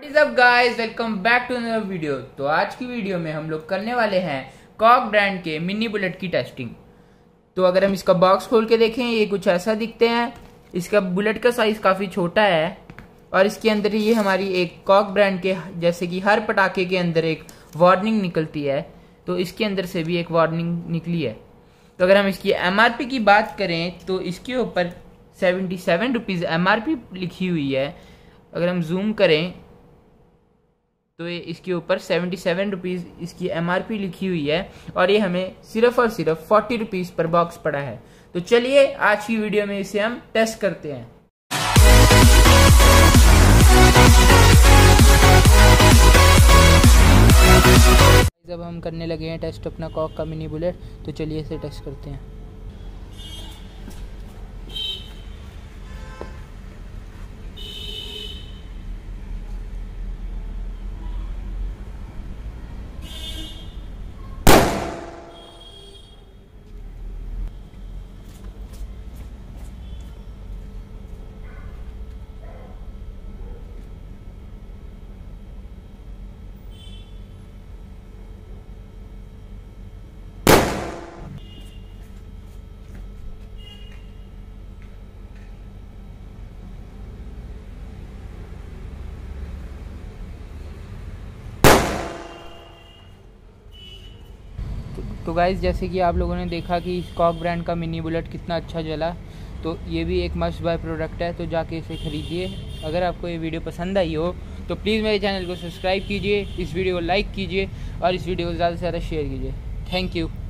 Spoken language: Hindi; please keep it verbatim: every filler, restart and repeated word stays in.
What is up guys, welcome back to another video. तो आज की वीडियो में हम लोग करने वाले हैं कॉक ब्रांड के मिनी बुलेट की टेस्टिंग। तो अगर हम इसका बॉक्स खोल के देखें, ये कुछ ऐसा दिखते हैं। इसका बुलेट का साइज काफी छोटा है और इसके अंदर ये हमारी एक कॉक ब्रांड के, जैसे कि हर पटाखे के अंदर एक वार्निंग निकलती है, तो इसके अंदर से भी एक वार्निंग निकली है। तो अगर हम इसकी एमआरपी की बात करें तो इसके ऊपर सेवेंटी सेवन रुपीज एमआरपी लिखी हुई है। अगर हम जूम करें तो ये इसके ऊपर सेवेंटी सेवन रुपीज इसकी एमआरपी लिखी हुई है और ये हमें सिर्फ और सिर्फ फोर्टी रुपीज पर बॉक्स पड़ा है। तो चलिए आज की वीडियो में इसे हम टेस्ट करते हैं। जब हम करने लगे हैं टेस्ट अपना कॉक का मिनी बुलेट, तो चलिए इसे टेस्ट करते हैं। तो गाइज़, जैसे कि आप लोगों ने देखा कि कॉक ब्रांड का मिनी बुलेट कितना अच्छा चला, तो ये भी एक मस्ट बाय प्रोडक्ट है। तो जाके इसे ख़रीदिए। अगर आपको ये वीडियो पसंद आई हो तो प्लीज़ मेरे चैनल को सब्सक्राइब कीजिए, इस वीडियो को लाइक कीजिए और इस वीडियो को ज़्यादा से ज़्यादा शेयर कीजिए। Thank you.